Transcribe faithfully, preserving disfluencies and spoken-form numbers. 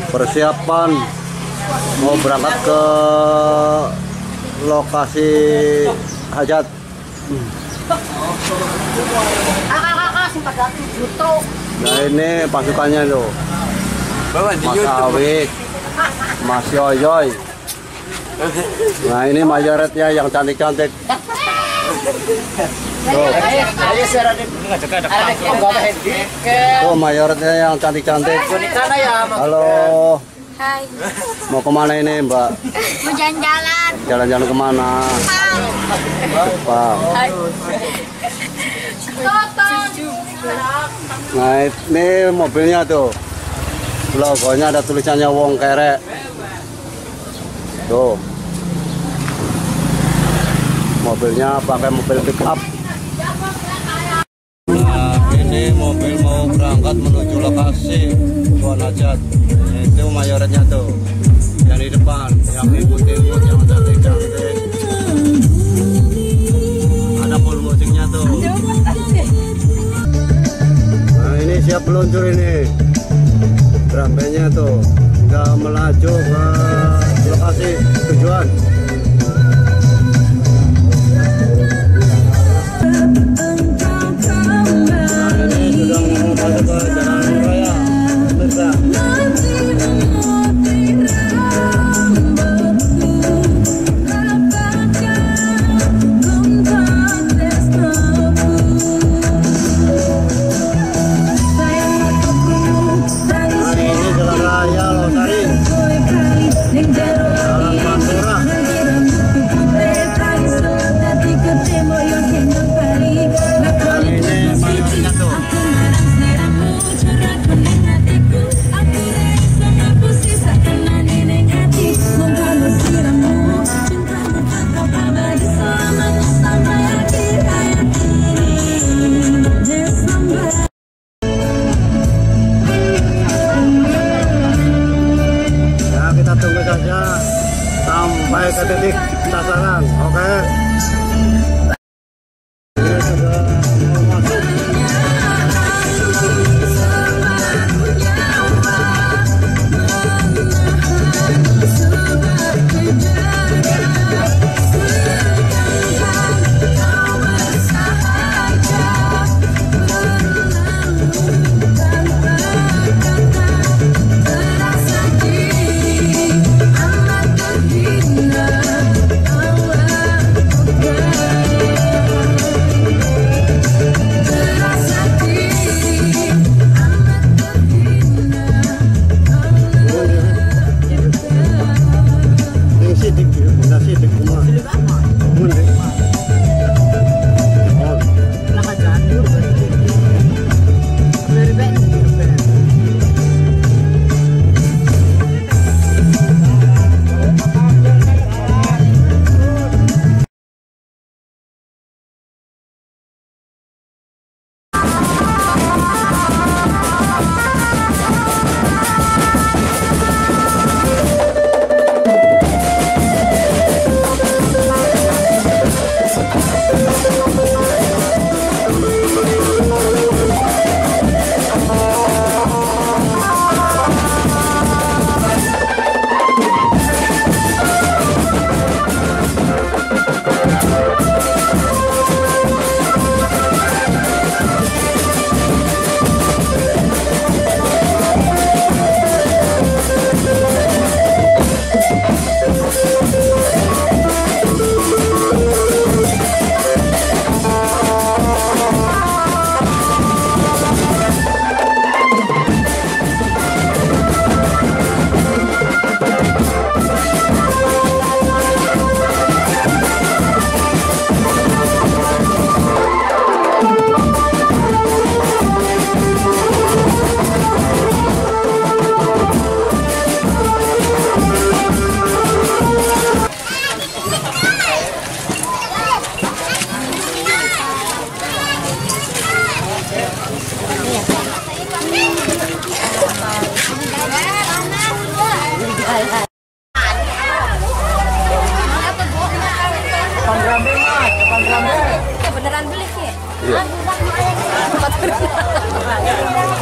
persiapan mau berangkat ke lokasi hajat. Nah ini pasukannya tuh, Mas Awik, Mas Yoyoy. Nah ini mayoretnya yang cantik-cantik. Tuh. Tuh mayoretnya yang cantik-cantik. Halo. Hai. Mau kemana ini Mbak? Mau jalan-jalan. Jalan-jalan kemana? Jepang. Nah ini mobilnya tuh, logonya ada tulisannya Wong Kerek. Tuh, mobilnya pakai mobil pick up. Nah ini mobil mau berangkat menuju lokasi Tuan Hajat. Itu mayoretnya tuh, yang di depan, yang imut-imut, yang cantik-cantik. Ada full musiknya tuh. Nah ini siap meluncur ini, drum bandnya tuh, udah melaju ke lokasi tujuan. Nah ini sudah mau masuk ke jalan raya, pemirsa. Tunggu saja sampai ke titik sasaran, oke? Okay? Ini sudah mau masuk. Beneran beli sih. Iya.